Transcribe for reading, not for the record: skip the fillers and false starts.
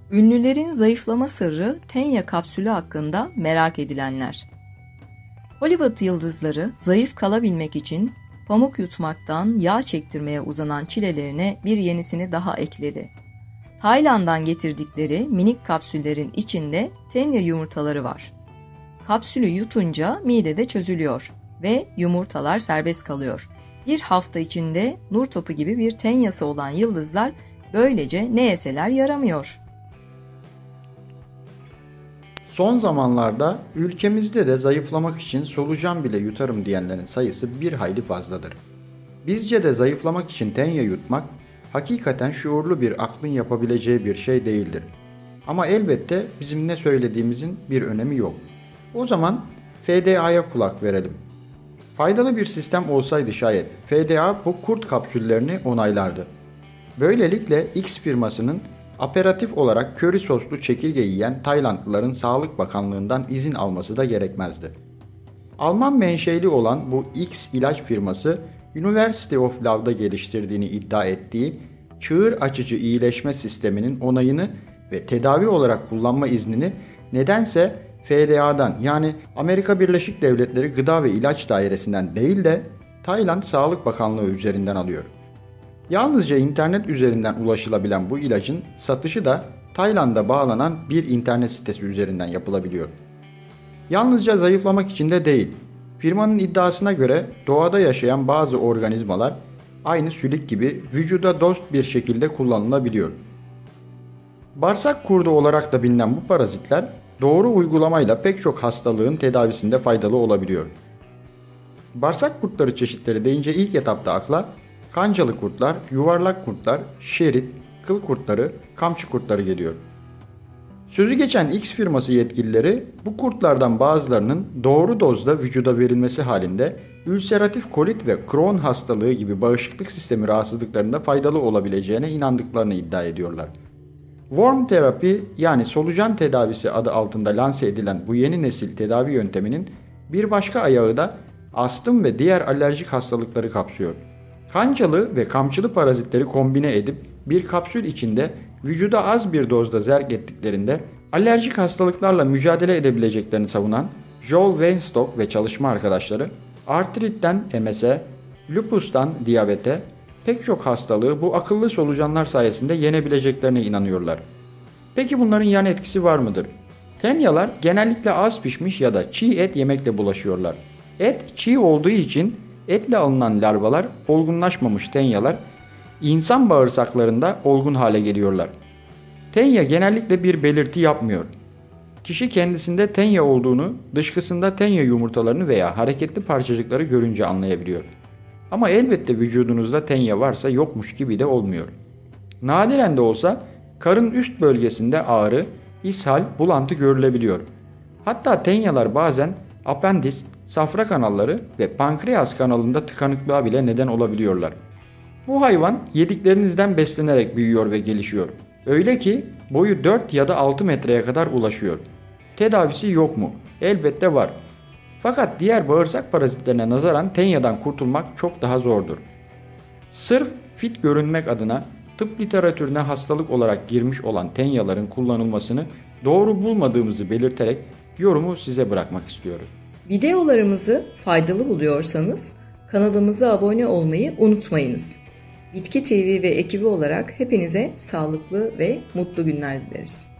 Ünlülerin zayıflama sırrı Tenya kapsülü hakkında merak edilenler. Hollywood yıldızları zayıf kalabilmek için pamuk yutmaktan yağ çektirmeye uzanan çilelerine bir yenisini daha ekledi. Tayland'dan getirdikleri minik kapsüllerin içinde Tenya yumurtaları var. Kapsülü yutunca midede çözülüyor ve yumurtalar serbest kalıyor. Bir hafta içinde nur topu gibi bir Tenya'sı olan yıldızlar böylece ne yeseler yaramıyor. Son zamanlarda ülkemizde de zayıflamak için solucan bile yutarım diyenlerin sayısı bir hayli fazladır. Bizce de zayıflamak için tenya yutmak hakikaten şuurlu bir aklın yapabileceği bir şey değildir. Ama elbette bizim ne söylediğimizin bir önemi yok. O zaman FDA'ya kulak verelim. Faydalı bir sistem olsaydı şayet FDA bu kurt kapsüllerini onaylardı. Böylelikle X firmasının aperatif olarak köri soslu çekirge yiyen Taylandlıların Sağlık Bakanlığı'ndan izin alması da gerekmezdi. Alman menşeli olan bu X ilaç firması, University of Love'da geliştirdiğini iddia ettiği çığır açıcı iyileşme sisteminin onayını ve tedavi olarak kullanma iznini nedense FDA'dan yani Amerika Birleşik Devletleri Gıda ve İlaç Dairesi'nden değil de Tayland Sağlık Bakanlığı üzerinden alıyor. Yalnızca internet üzerinden ulaşılabilen bu ilacın satışı da Tayland'a bağlanan bir internet sitesi üzerinden yapılabiliyor. Yalnızca zayıflamak için de değil, firmanın iddiasına göre doğada yaşayan bazı organizmalar aynı sülük gibi vücuda dost bir şekilde kullanılabiliyor. Bağırsak kurdu olarak da bilinen bu parazitler doğru uygulamayla pek çok hastalığın tedavisinde faydalı olabiliyor. Bağırsak kurtları çeşitleri deyince ilk etapta akla kancalı kurtlar, yuvarlak kurtlar, şerit, kıl kurtları, kamçı kurtları geliyor. Sözü geçen X firması yetkilileri bu kurtlardan bazılarının doğru dozda vücuda verilmesi halinde ülseratif kolit ve Crohn hastalığı gibi bağışıklık sistemi rahatsızlıklarında faydalı olabileceğine inandıklarını iddia ediyorlar. Worm terapi yani solucan tedavisi adı altında lanse edilen bu yeni nesil tedavi yönteminin bir başka ayağı da astım ve diğer alerjik hastalıkları kapsıyor. Kancalı ve kamçılı parazitleri kombine edip bir kapsül içinde vücuda az bir dozda zerk ettiklerinde alerjik hastalıklarla mücadele edebileceklerini savunan Joel Weinstock ve çalışma arkadaşları artritten MS'e, lupustan diyabete pek çok hastalığı bu akıllı solucanlar sayesinde yenebileceklerine inanıyorlar. Peki bunların yan etkisi var mıdır? Tenyalar genellikle az pişmiş ya da çiğ et yemekle bulaşıyorlar. Et çiğ olduğu için etle alınan larvalar olgunlaşmamış tenyalar insan bağırsaklarında olgun hale geliyorlar. Tenya genellikle bir belirti yapmıyor. Kişi kendisinde tenya olduğunu dışkısında tenya yumurtalarını veya hareketli parçacıkları görünce anlayabiliyor. Ama elbette vücudunuzda tenya varsa yokmuş gibi de olmuyor. Nadiren de olsa karın üst bölgesinde ağrı, ishal, bulantı görülebiliyor. Hatta tenyalar bazen apendis, safra kanalları ve pankreas kanalında tıkanıklığa bile neden olabiliyorlar. Bu hayvan yediklerinizden beslenerek büyüyor ve gelişiyor. Öyle ki boyu 4 ya da 6 metreye kadar ulaşıyor. Tedavisi yok mu? Elbette var. Fakat diğer bağırsak parazitlerine nazaran tenyadan kurtulmak çok daha zordur. Sırf fit görünmek adına tıp literatürüne hastalık olarak girmiş olan tenyaların kullanılmasını doğru bulmadığımızı belirterek yorumu size bırakmak istiyoruz. Videolarımızı faydalı buluyorsanız kanalımıza abone olmayı unutmayınız. Bitki TV ve ekibi olarak hepinize sağlıklı ve mutlu günler dileriz.